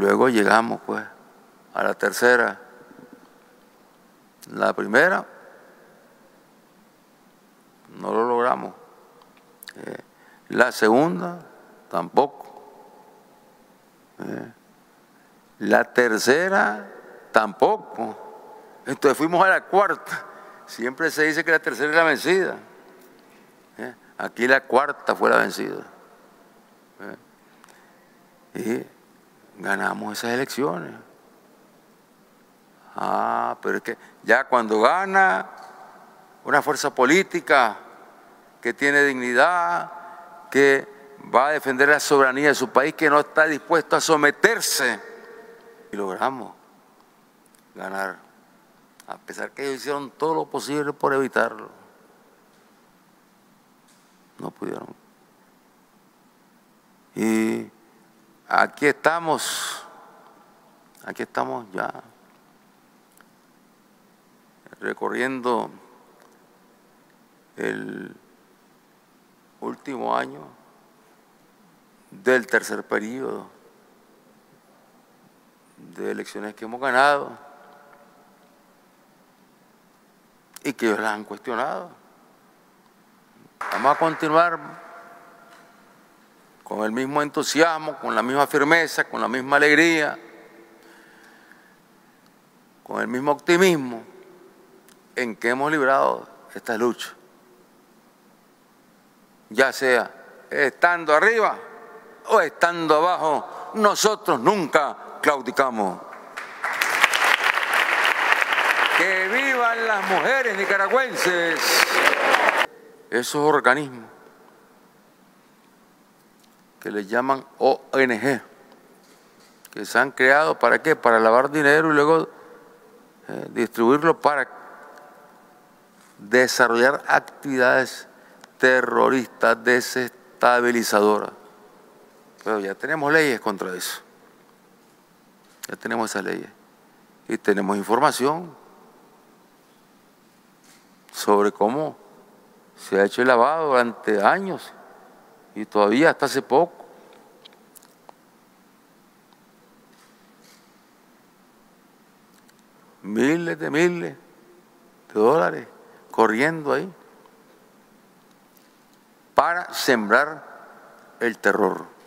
Luego llegamos pues a la tercera. La primera no lo logramos. La segunda tampoco. La tercera tampoco. Entonces fuimos a la cuarta. Siempre se dice que la tercera es la vencida. Aquí la cuarta fue la vencida. Y ganamos esas elecciones. Pero es que ya cuando gana una fuerza política que tiene dignidad, que va a defender la soberanía de su país, que no está dispuesto a someterse, y logramos ganar, a pesar que ellos hicieron todo lo posible por evitarlo. No pudieron. Y aquí estamos ya recorriendo el último año del tercer periodo de elecciones que hemos ganado y que ellos las han cuestionado. Vamos a continuar con el mismo entusiasmo, con la misma firmeza, con la misma alegría, con el mismo optimismo en que hemos librado esta lucha. Ya sea estando arriba o estando abajo, nosotros nunca claudicamos. ¡Que vivan las mujeres nicaragüenses! Esos organismos que les llaman ONG, que se han creado ¿para qué? Para lavar dinero y luego distribuirlo para desarrollar actividades terroristas desestabilizadoras. Pero ya tenemos leyes contra eso. Ya tenemos esas leyes. Y tenemos información sobre cómo se ha hecho el lavado durante años y todavía hasta hace poco. Miles de dólares corriendo ahí para sembrar el terror.